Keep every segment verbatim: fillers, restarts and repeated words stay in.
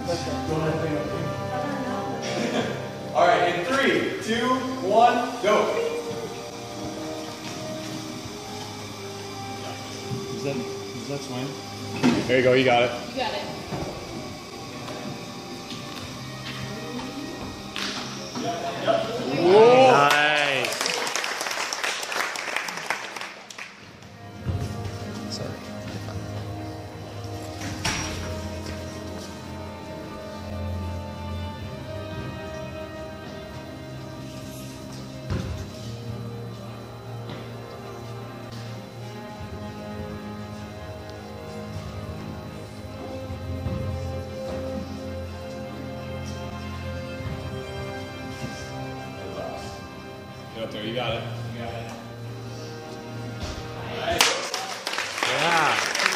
All right, in three, two, one, go. Is that, is that swing? There you go, you got it. You got it. Whoa. Nice. Sorry. Get up there, you got it. You got it. Yeah.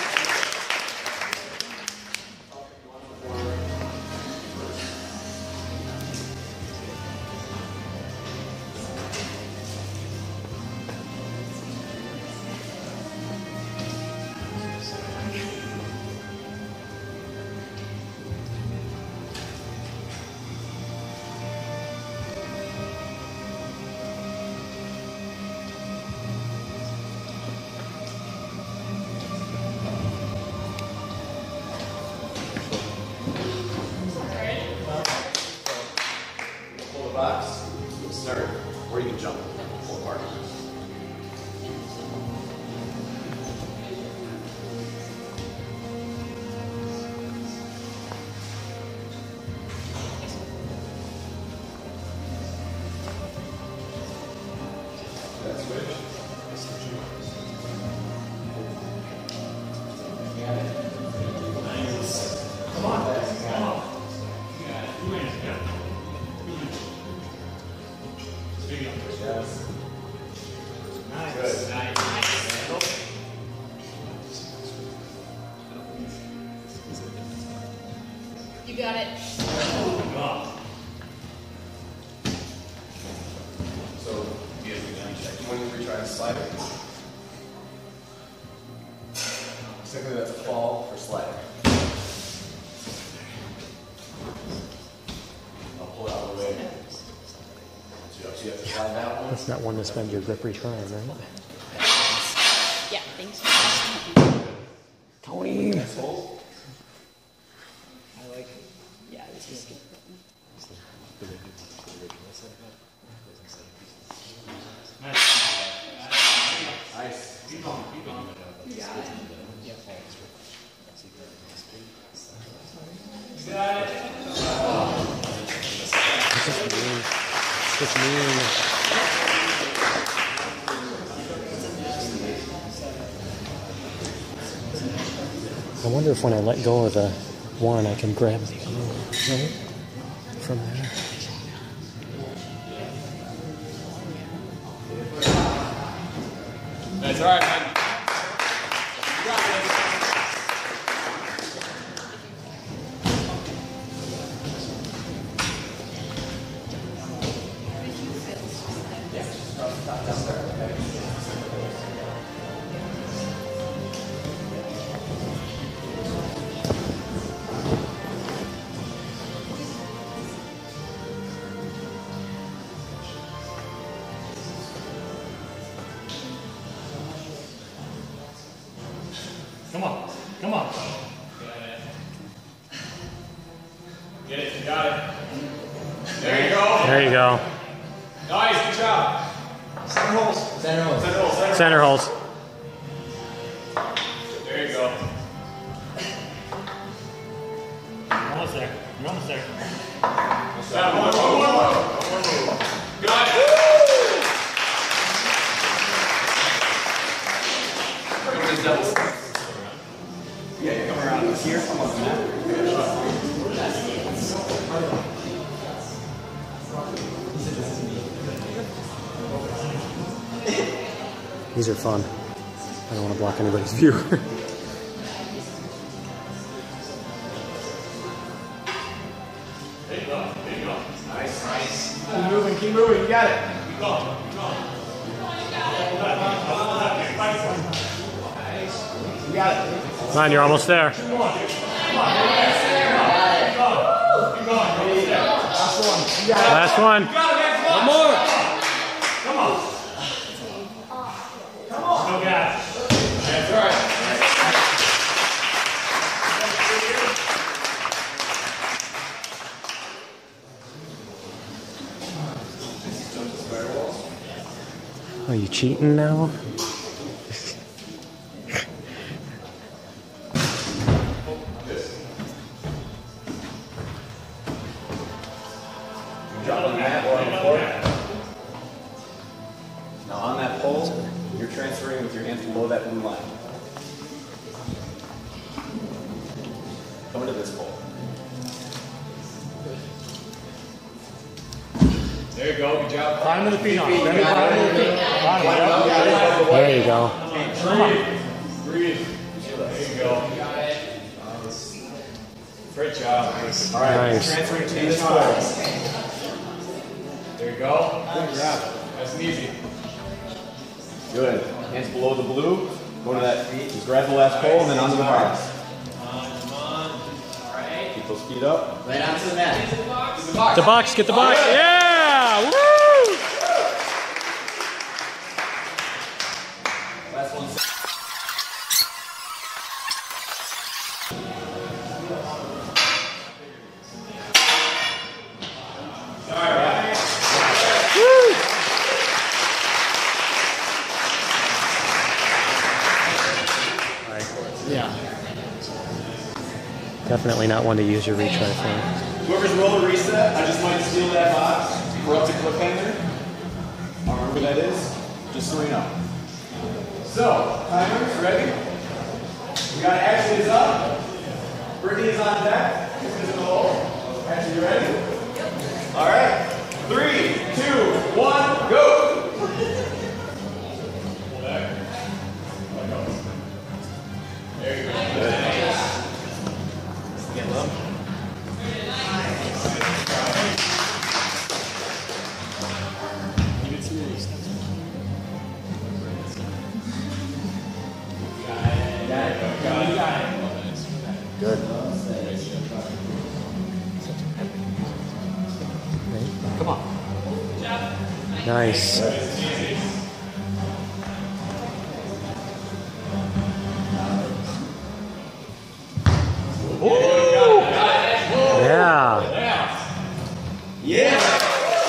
Box, start, or you can jump, pull apart. That switch. Nice. Come on, guys. Come on. Yes. Nice. Good. Nice. You got it. So, you want to retry to slide it? Simply that's a fall for slide. I'll pull it out of the way. So you have to slide that one. That's not one to spend your grip retrying, right? Yeah, thanks. Tony. Nice hold. I like it. Yeah, this is good. Nice. Nice. Keep going, keep going. You got it. You got it. It's just mean. It's just mean. I wonder if when I let go of the one, I can grab the other one, right? From there. That's all right, man. You got it. Come on, come on. Get it, you got it. There you go. There you go. Nice, good job. Center holes. Center holes. Center holes. Center, Center holds. There you go. You're almost there. You're almost there. Stop. One more, one more, one more. One more. Got it. Come to double. Yeah, you come around here. Come on, man. These are fun. I don't want to block anybody's view. There you go. There you go. Nice, nice. Keep moving, keep moving. You got it. Keep going. Keep going. Nice. You got it. Nine, you're almost there. Come on. Come on. Come on. Last one. One more. Come on. Come on. No gas. That's right. Are you cheating now? Now on that pole, you're transferring with your hands below that blue line. Come to this pole. There you go. Good job. Bottom of the feet on. Bend the bottom of the feet. Bottom, yep. There you go. Breathe. Breathe. There you go. Great job. All right, Nice. transferring to this pole. There you go. Good job. Nice and easy. Good. Hands below the blue. Go to that. Just grab the last pole and then onto the box. Come on. All right. Keep those feet up. Right onto the mat. The box. The box, get the box. Yeah! Woo! Last one. Yeah. Definitely not one to use your retry for. Whoever's roller reset, I just might steal that box. We're up to cliffhanger. I don't remember who that is. Just so you know. So, timers, ready? We got Ashley is up. Brittany is on deck. She's in the hole. Ashley, you ready? All right. Three, two, one, go. There you go. Get them. Good. Come on. Nice. Yeah. Yeah.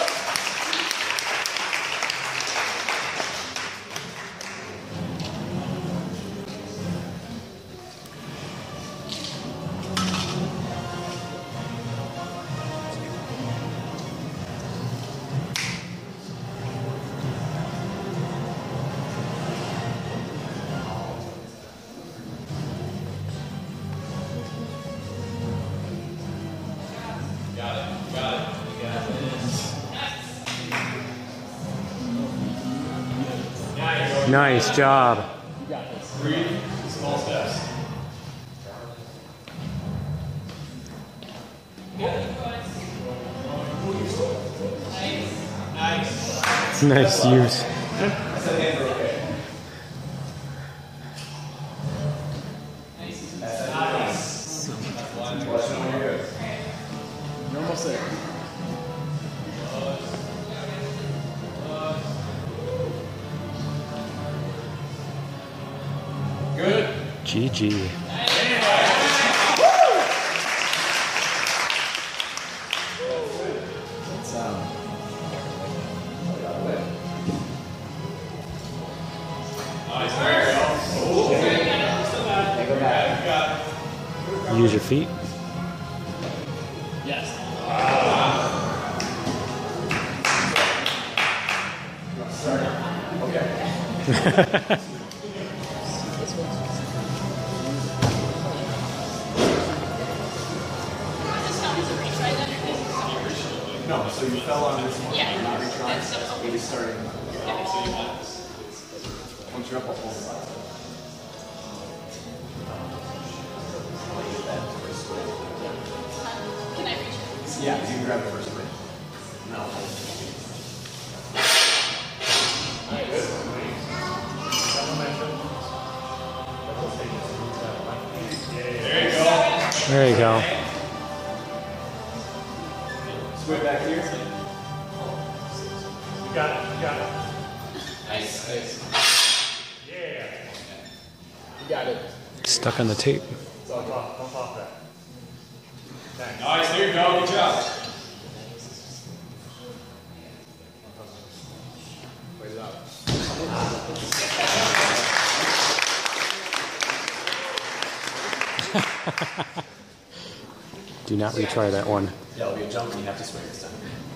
Nice job. Three small steps. Nice. Nice use. You're almost there. Good. G G. Use your feet. Yes. Okay. No, so you fell on this one. Yeah. Not retrying. You're just starting. Once you're up, I'll pull the box. Can I reach it? Yeah, you can grab the first spring. No. There you go. There you go. Squid back here. got it. You got it. Nice. Nice. Yeah. You got it. Stuck on the tape. Bump off, bump off that. Thanks. Nice, there you go. Good job. Wait it out. Do not retry that one. Yeah, it'll be a jump and you have to swing this time.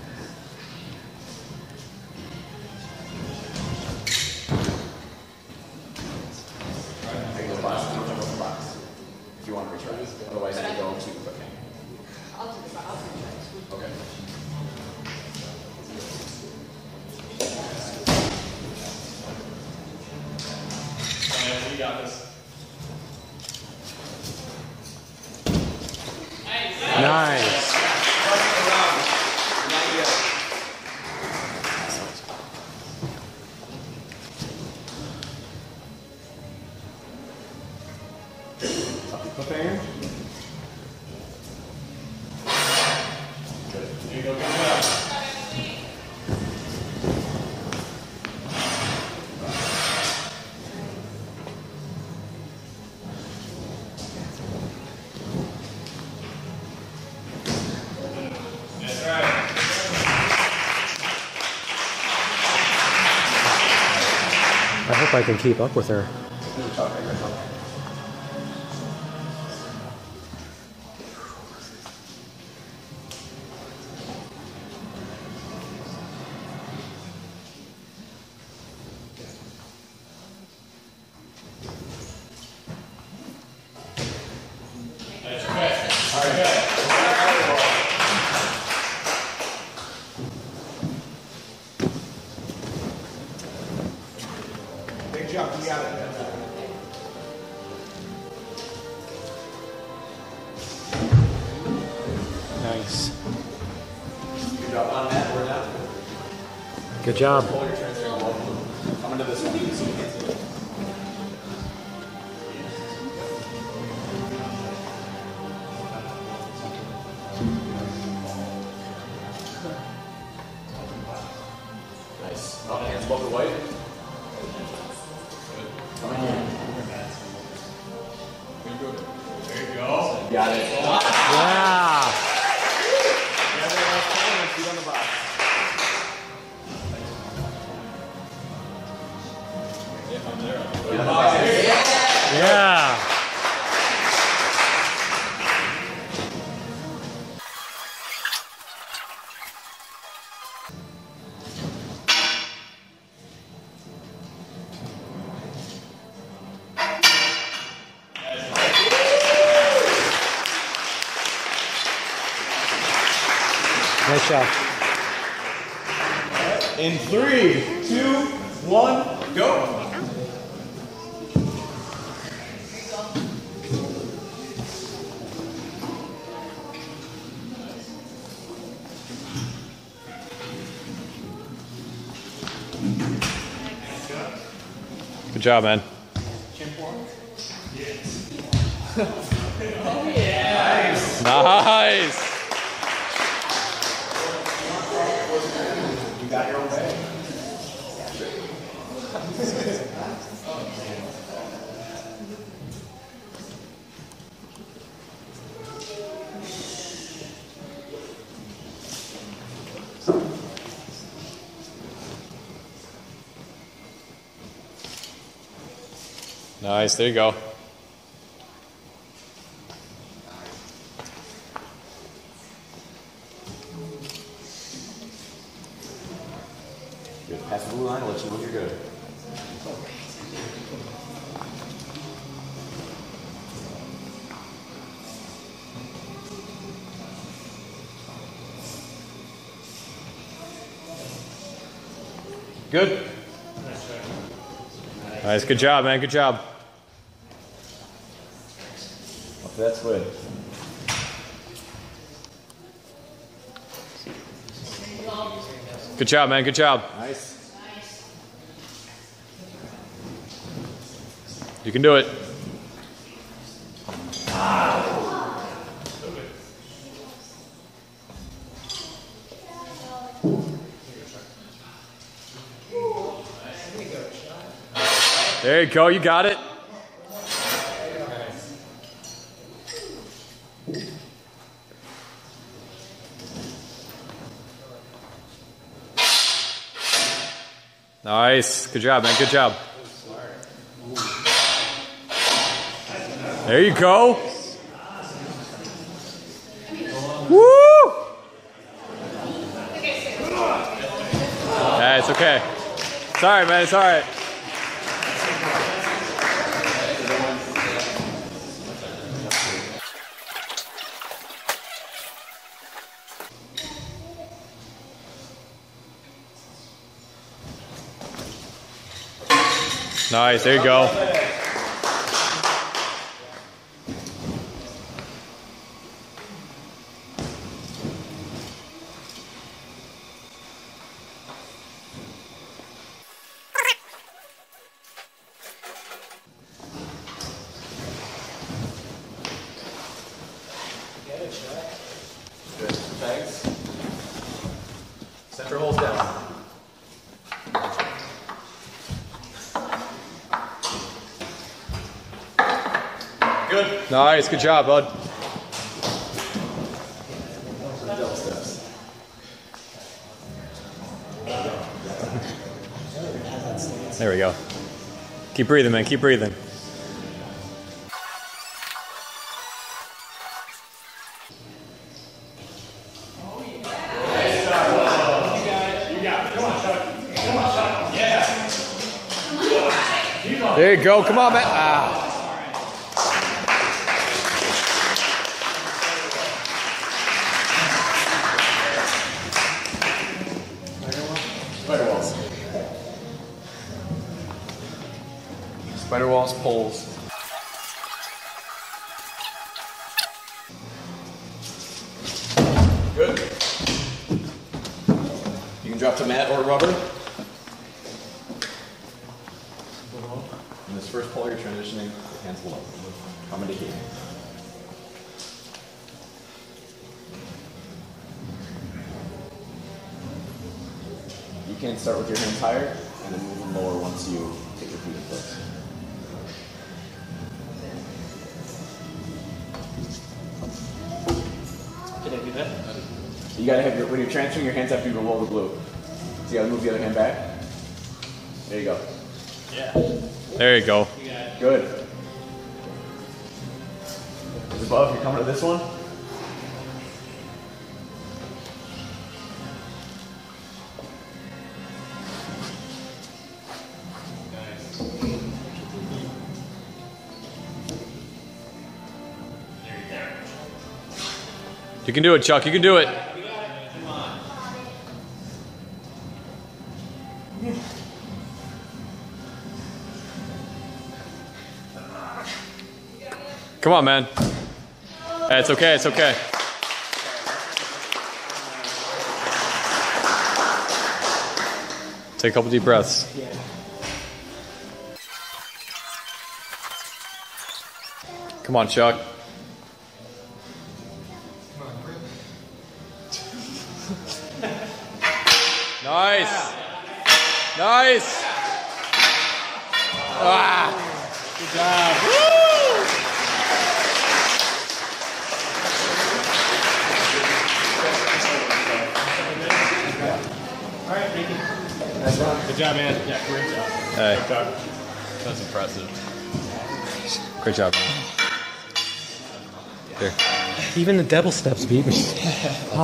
Take the box, don't jump off the box. If you want to retry. Otherwise, you go to the quick hang. I'll do it. I'll do it. Okay. You got this. Nice. Cliffhanger. Good. There you go. Good job. That's right. I hope I can keep up with her. Big jump, you got it. Nice. Good job on that, we're down. Good job. Pull your transfer ball. Come into this one. So you can't see it. Nice. Up, hands above the white. Come in here. There you go. Got it. Yeah. Yeah, there, last time, and feet on the box. Yeah. Nice job. In three, two, one, go. Good job, man. Nice. You got your own way. Nice. There you go. Good. Pass the blue line, I'll let you know you're good. Good. Nice. Good job, man. Good job. Up to that squid. Good job, man. Good job. Nice. You can do it. There you go, you got it. Nice. Good job, man. Good job. There you go. Woo! Yeah, it's okay. It's all right, man. It's all right. Nice. There you go. Good. Thanks. Center holes down. Good. Nice. Good job, bud. There we go. Keep breathing, man. Keep breathing. There you go. Come on, man. Ah. Spider walls. Spider walls, poles. Good. You can drop to mat or rubber. In this first pull, you're transitioning with hands below. Come into here. You can start with your hands higher and then move them lower once you get your feet in place. Can I do that? You gotta have your, when you're transferring, your hands have to be below the glue. So you gotta move the other hand back. There you go. Yeah. There you go. You got it. Good. As above, you're coming to this one. You can do it, Chuck. You can do it. Come on, man. Hey, it's okay. It's okay. Take a couple deep breaths. Come on, Chuck. Nice. Nice. Ah. Good job. All right, thank you. Good job, man. Yeah, great job. Hey. Good job. That's impressive. Great job, man. Here. Even the double steps beat me. Oh.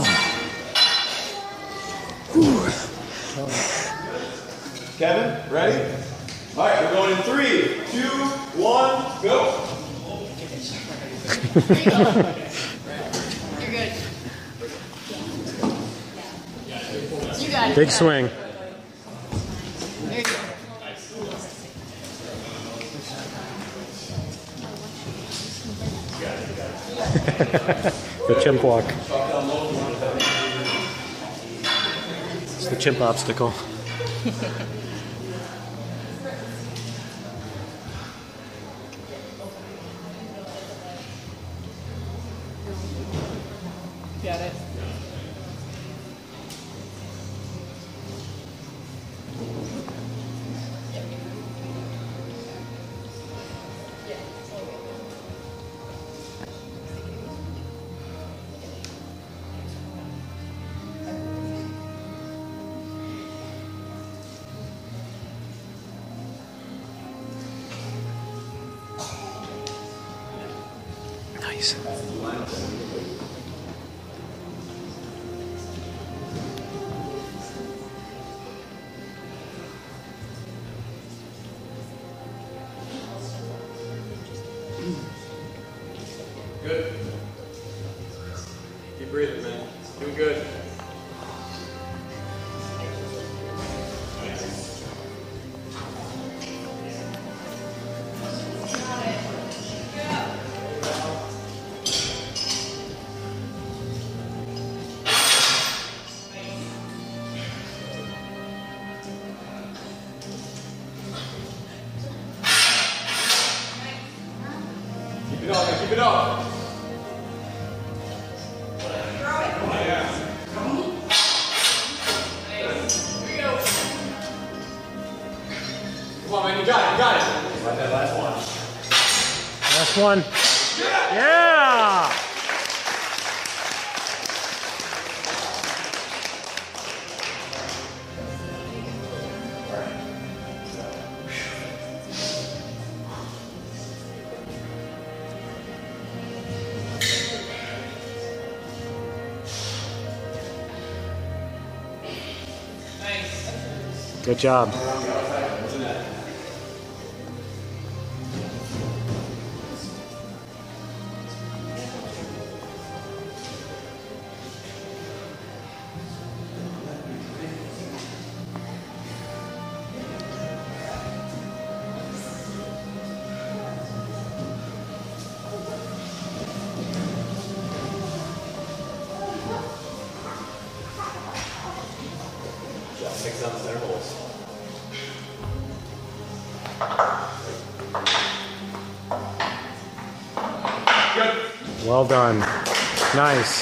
Kevin, ready? All right, we're going in three, two, one, go. You're good. You got it. Big swing. There you go. The chimp walk. It's the chimp obstacle. Got it. Nice. Good. Keep breathing, man. Doing good. Keep it up, keep it up. Come on, man, you got it, you got it. Like that last one. Last one. Yeah! Good job. Six ounce intervals. Good. Well done. Nice.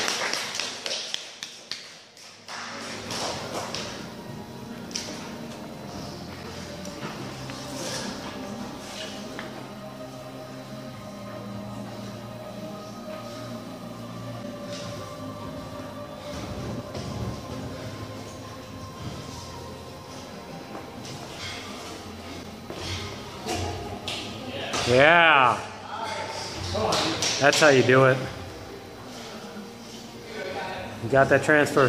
Yeah. That's how you do it. You got that transfer.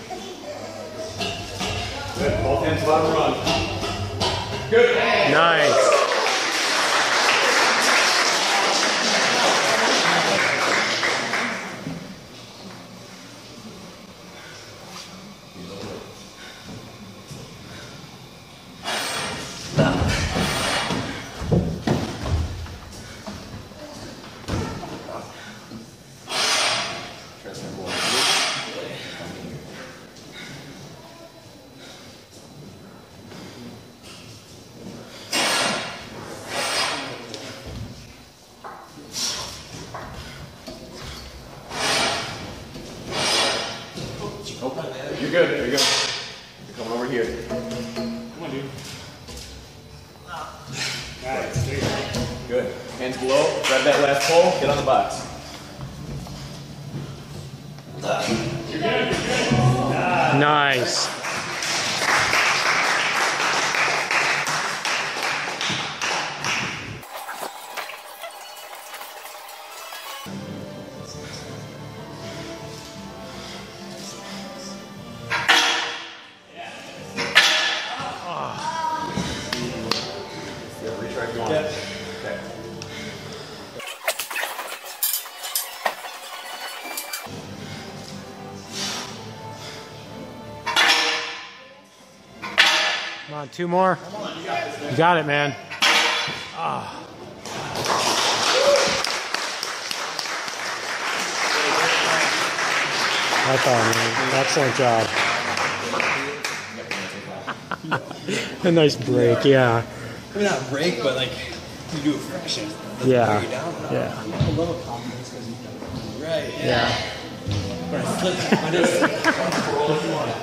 Good. Both hands bottom run. Good. Nice. You're good. There you go. You're coming over here. Come on, dude. Nice. There you go. Good. Hands below. Grab that last pole. Get on the box. You're good. You're good. Nice. Retry going. Yeah. Okay. Come on, two more. You got it, man. Ah. That's all, man. Excellent job. A nice break, yeah. I mean, not break, but like you do a fraction. Yeah. You down, Yeah. a little confidence because you right. Yeah. Yeah. But I flipped. I just.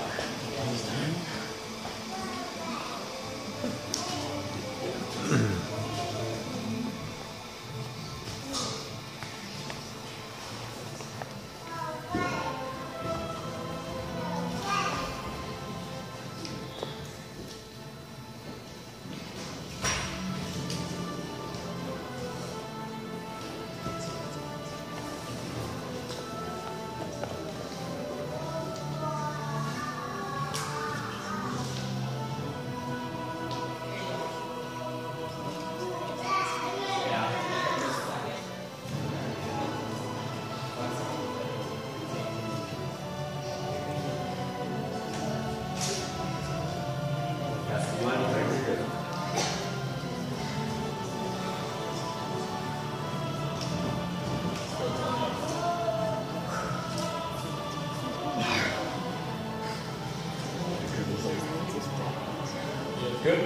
Good.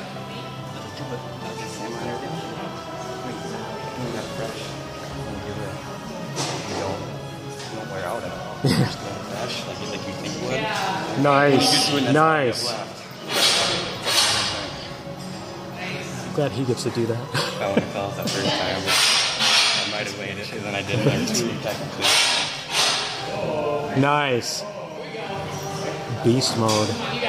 Nice, nice. Glad he gets to do that. I wouldn't have fell off that first time. I might have made it, and then I did there too, technically. Nice. Beast mode.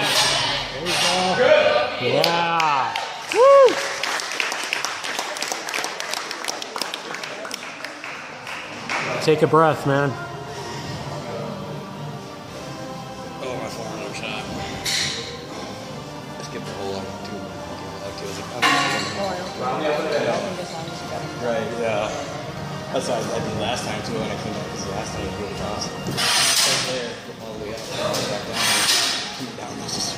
Yeah. Woo! Take a breath, man. Oh, my forward shot. I skipped the whole lot too. Right, yeah. That's what I did last time too, and I came up because the last time I did it toss. Right there, all the way up, all the way back down. Keep it down, it's just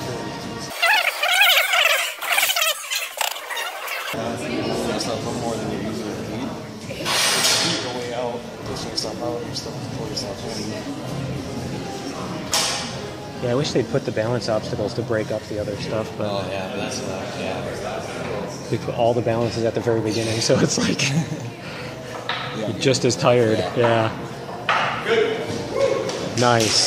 yourself up more than you usually need. Keep your way out, pushing yourself out, you're still pull yourself in. Yeah, I wish they'd put the balance obstacles to break up the other stuff, but Oh yeah, but that's uh, yeah. they put all the balances at the very beginning, so it's like you're just as tired. Yeah. Nice.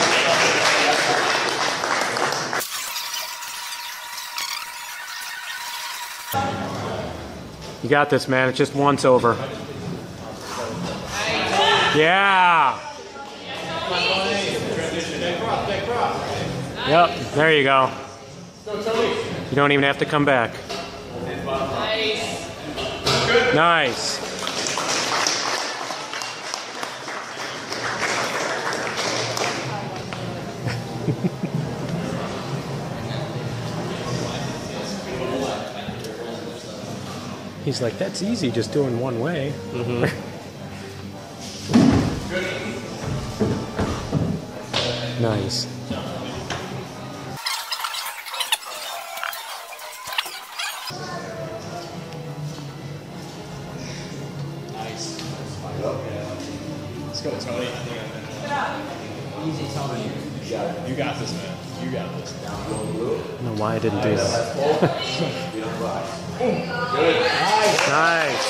You got this, man. It's just once over. Yeah. Yep, there you go. You don't even have to come back. Nice. He's like, that's easy, just doing one way. Mm-hmm. Nice. Let's go, Tony. Easy, Tony. You got this, man. You got this. I don't know why I didn't do that. Good. Nice. Nice.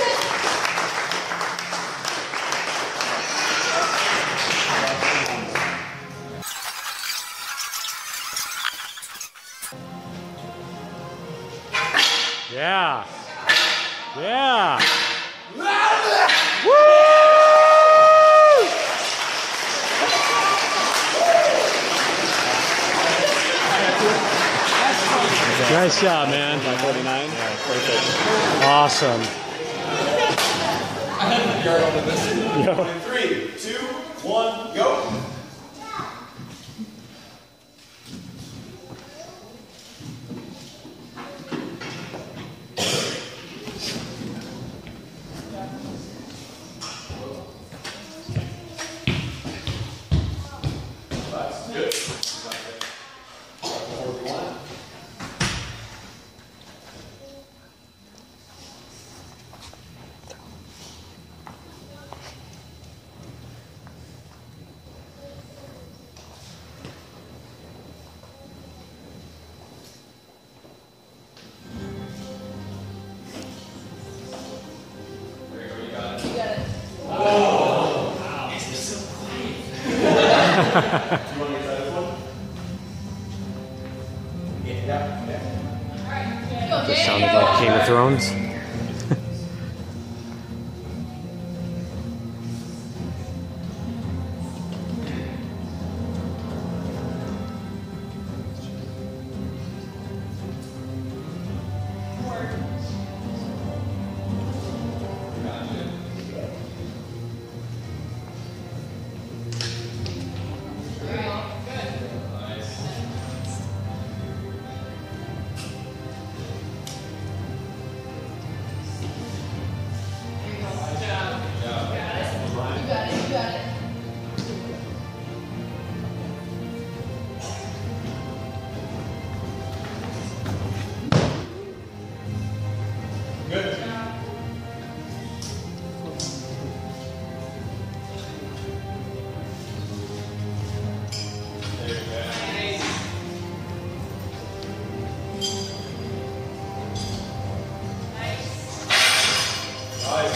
Yeah. Yeah. Woo! Nice job, man. forty-nine? Yeah, perfect. Awesome. Yo. Three, two, one, go. You want me to try this one? Yeah. Yeah. Just sounded like Game of Thrones.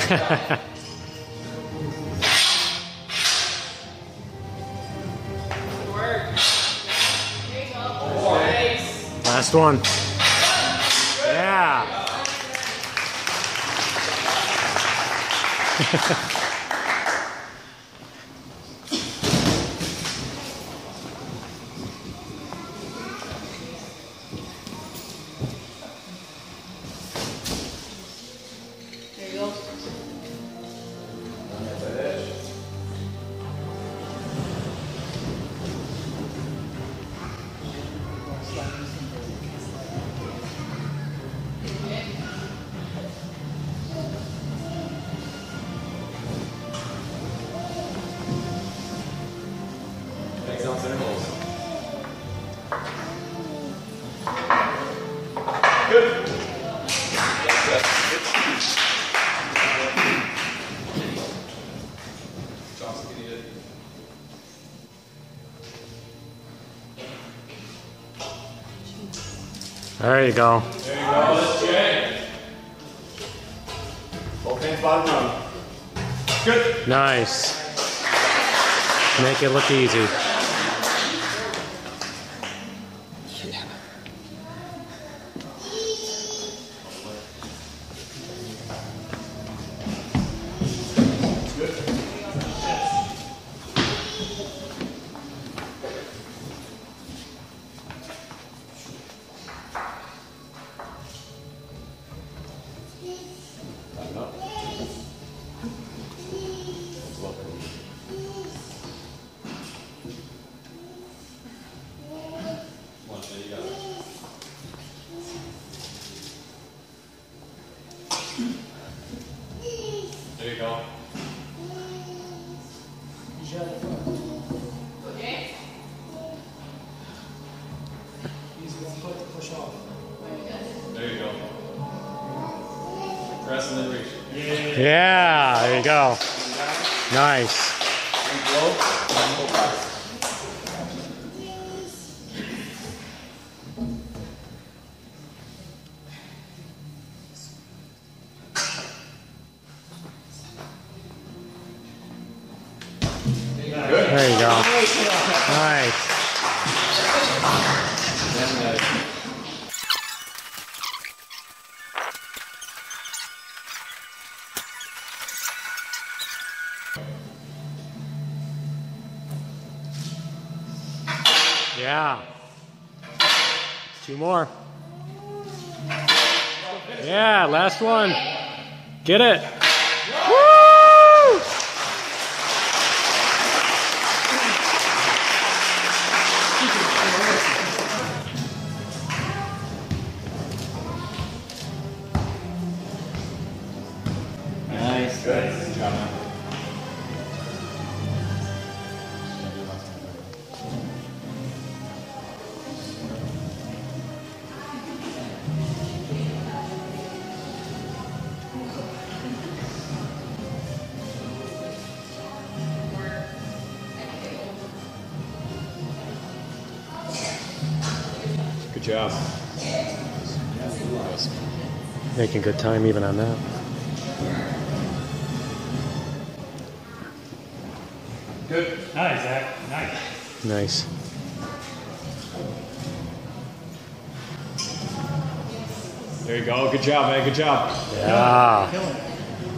Last one. Yeah. There you go. Thanks, Olson. Good. There you go. There you go. Let's check. Both hands bottom rung. Good. Nice. Make it look easy. There you go. Okay. There you go. Press and then reach. Yeah. Yeah, there you go. Nice. And blow. And pull back. There you go. Nice. Yeah. Two more. Yeah, last one. Get it. Woo! Nice. Good. Good job, man. Good job. Making good time even on that. Good. Nice, Zach. Nice. Nice. There you go. Good job, man. Good job. Yeah. Killing it.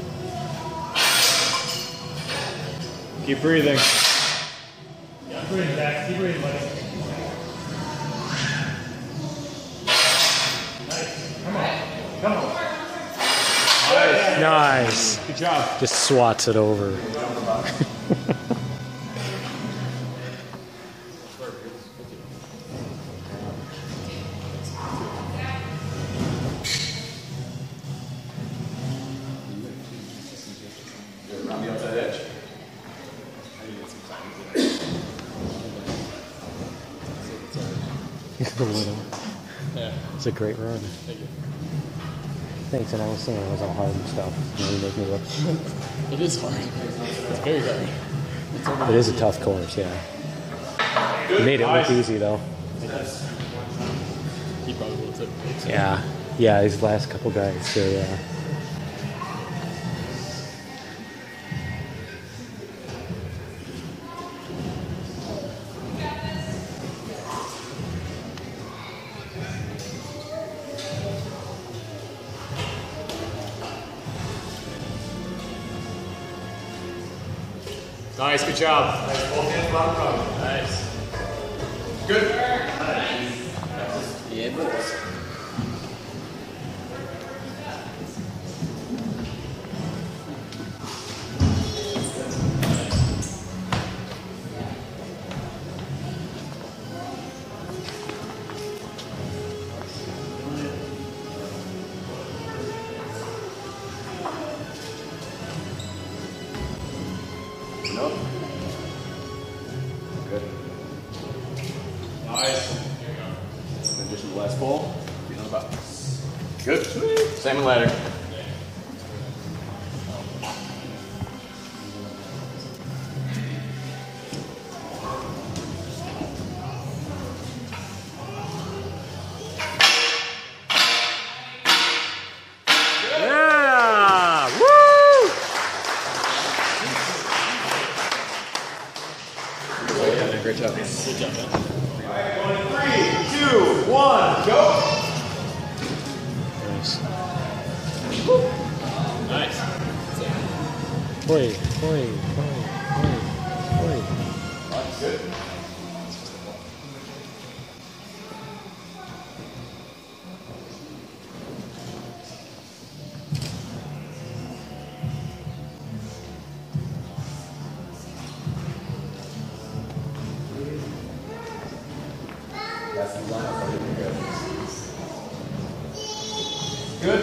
Keep breathing. Yeah, breathe, Zach. Keep breathing, buddy. Nice. Come on. Come on. Nice. Nice. Good job. Just swats it over. Around the outside edge. The little. Yeah. It's a great run. Thank you. Thanks, and I was saying it was all hard and stuff. You make me look. It is hard. It's very hard. It's over It is a tough course, yeah. You made it look Nice. easy though. He probably will too. Yeah. Yeah, these last couple guys, they uh Nice, good job. Nice, both hands bottom rung. Nice. Good. Nice. Yeah, boys. Nope. Good. Nice. Here we go. In addition to the last pull, feet on the butt. Good. Sweet. Salmon ladder. Yeah! Woo! Yeah, great job. Good job, man. Three, two, one, go. Nice. Nice. Oi, oi, oi, oi, oi. That's good. That's the line. Good.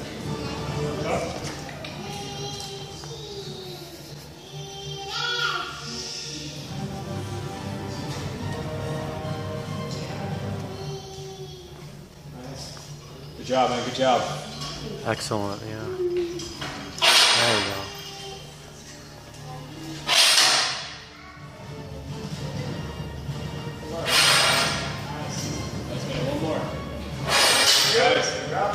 Good job, man. Good job. Excellent, yeah. There you go. Nice, man. One more. Nice.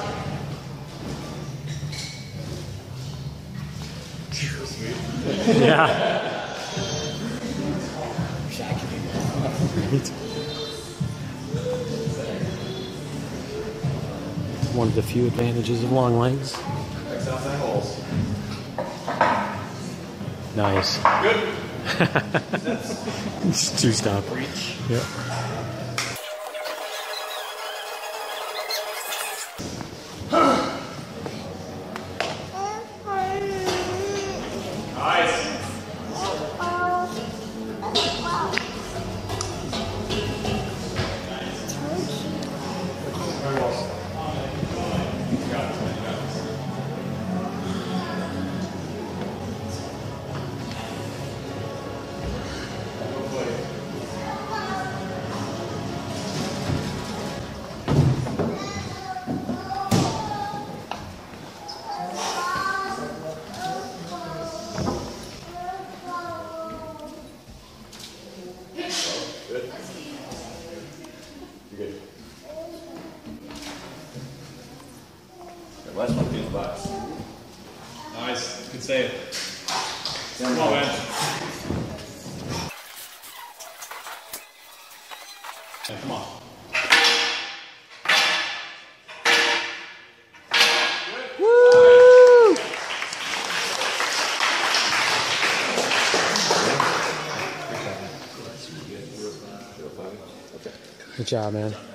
Sweet. Yeah. One of the few advantages of long legs. X out nine holes. Nice. Good. It's two stop. Reach. Yep. Nice. Very well. You got this, man. You got this. Go play. Good. You're good. That last one feels box. Nice. Good save. Come on, man. Yeah, come on. Woo! Good job, man.